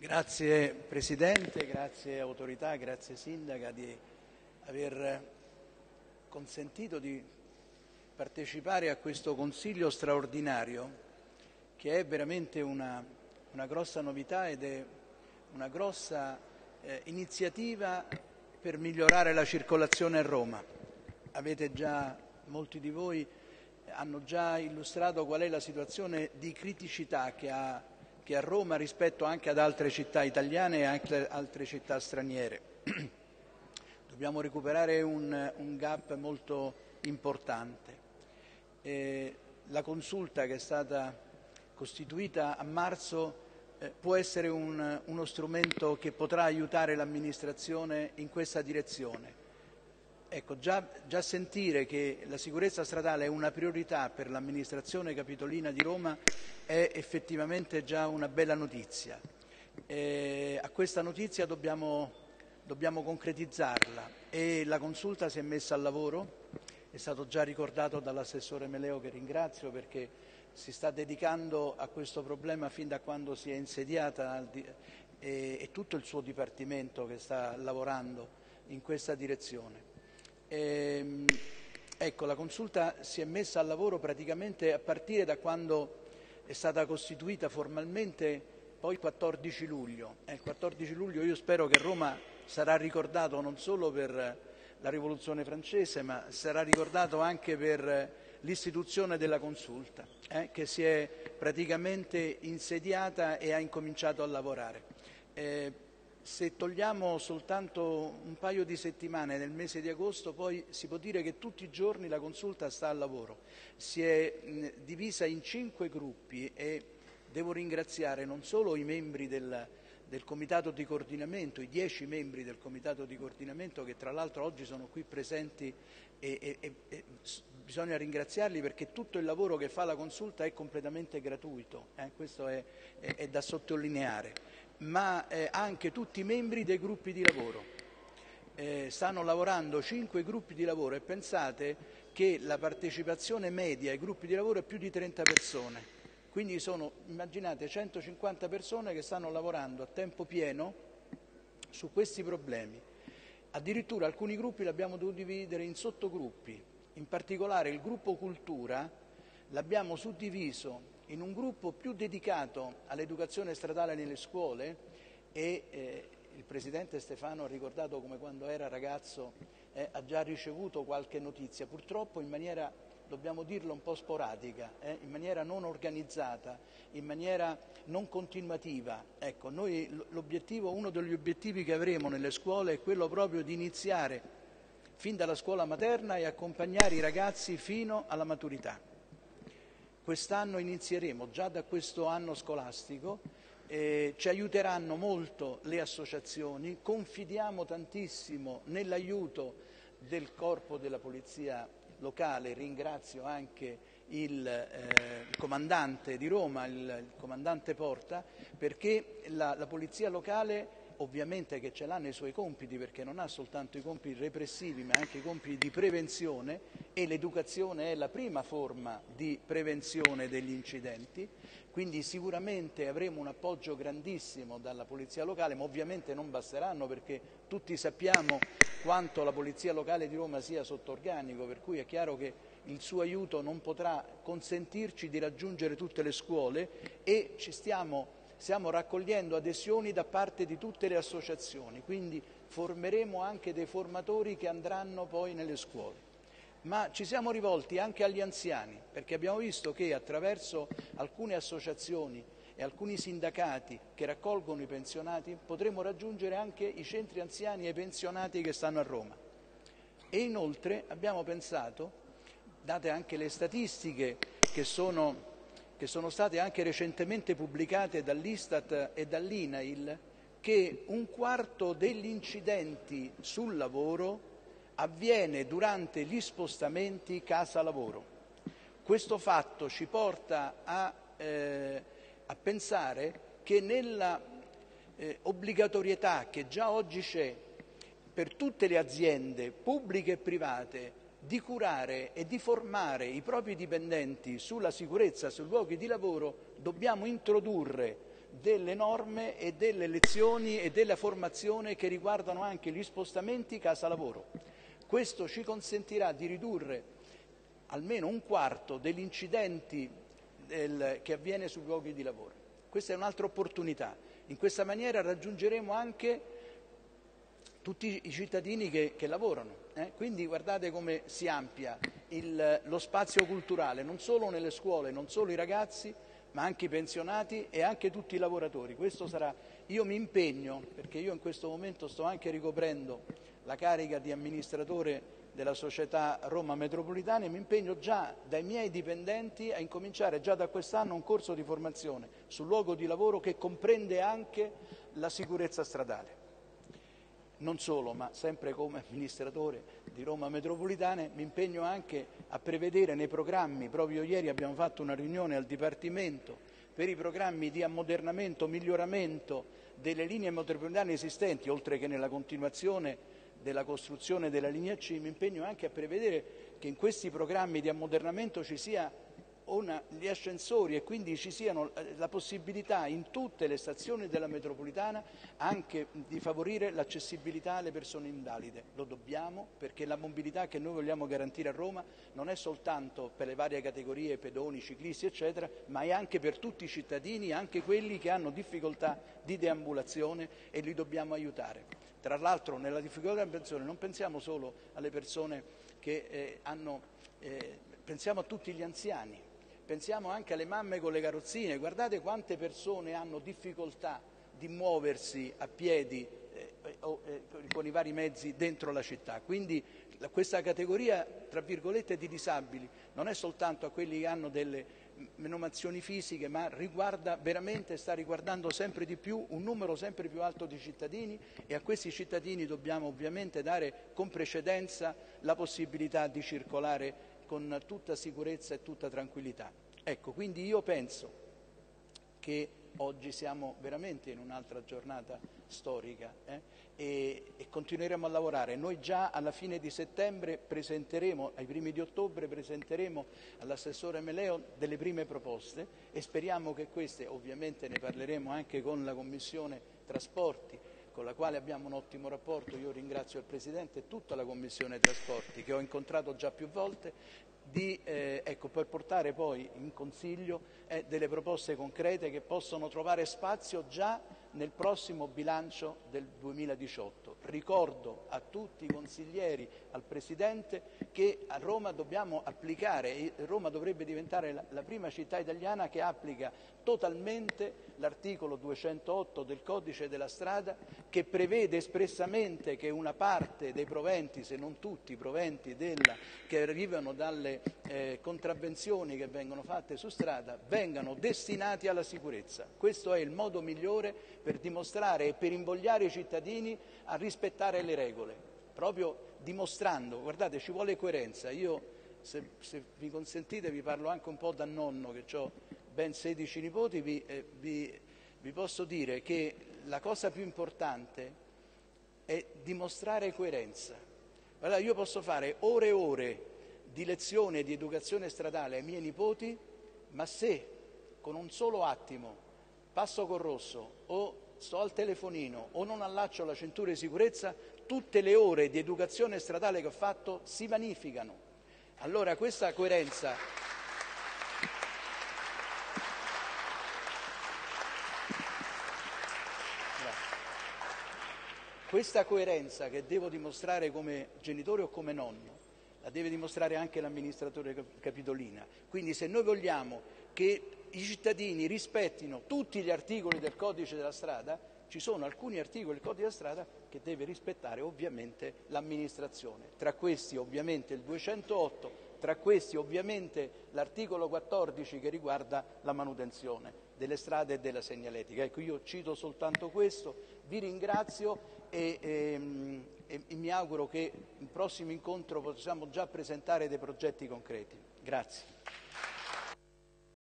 Grazie Presidente, grazie autorità, grazie Sindaca di aver consentito di partecipare a questo Consiglio straordinario che è veramente una grossa novità ed è una grossa iniziativa per migliorare la circolazione a Roma. Molti di voi hanno già illustrato qual è la situazione di criticità che ha Roma rispetto anche ad altre città italiane e anche altre città straniere. Dobbiamo recuperare un gap molto importante. La consulta che è stata costituita a marzo può essere uno strumento che potrà aiutare l'amministrazione in questa direzione. Ecco, già sentire che la sicurezza stradale è una priorità per l'amministrazione capitolina di Roma è effettivamente già una bella notizia. A questa notizia dobbiamo concretizzarla e la consulta si è messa al lavoro, è stato già ricordato dall'assessore Meleo, che ringrazio perché si sta dedicando a questo problema fin da quando si è insediata e tutto il suo dipartimento che sta lavorando in questa direzione. Ecco, la consulta si è messa al lavoro praticamente a partire da quando è stata costituita formalmente, poi il 14 luglio. Il 14 luglio io spero che Roma sarà ricordato non solo per la Rivoluzione francese, ma sarà ricordato anche per l'istituzione della consulta, che si è praticamente insediata e ha incominciato a lavorare. Se togliamo soltanto un paio di settimane nel mese di agosto, poi si può dire che tutti i giorni la consulta sta al lavoro. Si è divisa in 5 gruppi e devo ringraziare non solo i membri del Comitato di Coordinamento, i 10 membri del Comitato di Coordinamento che tra l'altro oggi sono qui presenti e bisogna ringraziarli perché tutto il lavoro che fa la consulta è completamente gratuito, questo è da sottolineare. Ma anche tutti i membri dei gruppi di lavoro. Stanno lavorando 5 gruppi di lavoro e pensate che la partecipazione media ai gruppi di lavoro è più di 30 persone. Quindi immaginate, 150 persone che stanno lavorando a tempo pieno su questi problemi. Addirittura alcuni gruppi li abbiamo dovuti dividere in sottogruppi. In particolare il gruppo cultura l'abbiamo suddiviso in un gruppo più dedicato all'educazione stradale nelle scuole e il Presidente Stefano ha ricordato come quando era ragazzo ha già ricevuto qualche notizia, purtroppo in maniera, dobbiamo dirlo, un po' sporadica, in maniera non organizzata, in maniera non continuativa. Ecco, noi uno degli obiettivi che avremo nelle scuole è quello proprio di iniziare fin dalla scuola materna e accompagnare i ragazzi fino alla maturità. Quest'anno inizieremo, già da questo anno scolastico, ci aiuteranno molto le associazioni, confidiamo tantissimo nell'aiuto del corpo della polizia locale, ringrazio anche il comandante di Roma, il comandante Porta, perché la polizia locale ovviamente che ce l'ha nei suoi compiti, perché non ha soltanto i compiti repressivi ma anche i compiti di prevenzione e l'educazione è la prima forma di prevenzione degli incidenti, quindi sicuramente avremo un appoggio grandissimo dalla polizia locale, ma ovviamente non basteranno perché tutti sappiamo quanto la polizia locale di Roma sia sotto organico, per cui è chiaro che il suo aiuto non potrà consentirci di raggiungere tutte le scuole e stiamo raccogliendo adesioni da parte di tutte le associazioni, quindi formeremo anche dei formatori che andranno poi nelle scuole. Ma ci siamo rivolti anche agli anziani, perché abbiamo visto che attraverso alcune associazioni e alcuni sindacati che raccolgono i pensionati potremo raggiungere anche i centri anziani e i pensionati che stanno a Roma. E inoltre abbiamo pensato, date anche le statistiche che sono state anche recentemente pubblicate dall'Istat e dall'INAIL, che 1/4 degli incidenti sul lavoro avviene durante gli spostamenti casa-lavoro. Questo fatto ci porta a pensare che nella obbligatorietà che già oggi c'è per tutte le aziende pubbliche e private di curare e di formare i propri dipendenti sulla sicurezza sui luoghi di lavoro, dobbiamo introdurre delle norme e delle lezioni e della formazione che riguardano anche gli spostamenti casa-lavoro. Questo ci consentirà di ridurre almeno un quarto degli incidenti che avviene sui luoghi di lavoro. Questa è un'altra opportunità. In questa maniera raggiungeremo anche tutti i cittadini che lavorano. Quindi guardate come si amplia lo spazio culturale, non solo nelle scuole, non solo i ragazzi, ma anche i pensionati e anche tutti i lavoratori. Questo sarà, io mi impegno, perché io in questo momento sto anche ricoprendo la carica di amministratore della società Roma Metropolitana, e mi impegno già dai miei dipendenti a incominciare già da quest'anno un corso di formazione sul luogo di lavoro che comprende anche la sicurezza stradale. Non solo, ma sempre come amministratore di Roma Metropolitana mi impegno anche a prevedere nei programmi, proprio ieri abbiamo fatto una riunione al Dipartimento per i programmi di ammodernamento, miglioramento delle linee metropolitane esistenti, oltre che nella continuazione della costruzione della linea C, mi impegno anche a prevedere che in questi programmi di ammodernamento ci sia gli ascensori e quindi ci siano la possibilità in tutte le stazioni della metropolitana anche di favorire l'accessibilità alle persone invalide. Lo dobbiamo, perché la mobilità che noi vogliamo garantire a Roma non è soltanto per le varie categorie, pedoni, ciclisti eccetera, ma è anche per tutti i cittadini, anche quelli che hanno difficoltà di deambulazione, e li dobbiamo aiutare. Tra l'altro nella difficoltà di pensione non pensiamo solo alle persone che pensiamo a tutti gli anziani, pensiamo anche alle mamme con le carrozzine. Guardate quante persone hanno difficoltà di muoversi a piedi con i vari mezzi dentro la città. Quindi questa categoria, tra virgolette, di disabili non è soltanto a quelli che hanno delle menomazioni fisiche, ma sta riguardando sempre di più un numero sempre più alto di cittadini, e a questi cittadini dobbiamo ovviamente dare con precedenza la possibilità di circolare con tutta sicurezza e tutta tranquillità. Ecco, quindi io penso che oggi siamo veramente in un'altra giornata storica e continueremo a lavorare. Noi già alla fine di settembre presenteremo, ai primi di ottobre presenteremo all'assessore Meleo delle prime proposte, e speriamo che queste, ovviamente ne parleremo anche con la Commissione Trasporti, con la quale abbiamo un ottimo rapporto. Io ringrazio il Presidente e tutta la Commissione Trasporti, che ho incontrato già più volte, per portare poi in Consiglio delle proposte concrete che possono trovare spazio già nel prossimo bilancio del 2018. Ricordo a tutti i consiglieri, al Presidente, che a Roma dobbiamo applicare, Roma dovrebbe diventare la prima città italiana che applica totalmente l'articolo 208 del Codice della Strada, che prevede espressamente che una parte dei proventi, se non tutti i proventi che arrivano dalle contravvenzioni che vengono fatte su strada, vengano destinati alla sicurezza. Questo è il modo migliore per dimostrare e per invogliare i cittadini a rispettare le regole, proprio dimostrando, guardate, ci vuole coerenza. Io, se mi consentite, vi parlo anche un po' da nonno, che ho ben 16 nipoti, vi posso dire che la cosa più importante è dimostrare coerenza. Guardate, io posso fare ore e ore di lezione di educazione stradale ai miei nipoti, ma se con un solo attimo passo col rosso o sto al telefonino o non allaccio la cintura di sicurezza, tutte le ore di educazione stradale che ho fatto si vanificano. Allora questa coerenza che devo dimostrare come genitore o come nonno, la deve dimostrare anche l'amministratore capitolina. Quindi se noi vogliamo che i cittadini rispettino tutti gli articoli del Codice della Strada, ci sono alcuni articoli del Codice della Strada che deve rispettare ovviamente l'amministrazione. Tra questi ovviamente il 208, tra questi ovviamente l'articolo 14 che riguarda la manutenzione delle strade e della segnaletica. Ecco, io cito soltanto questo, vi ringrazio e mi auguro che in prossimo incontro possiamo già presentare dei progetti concreti. Grazie.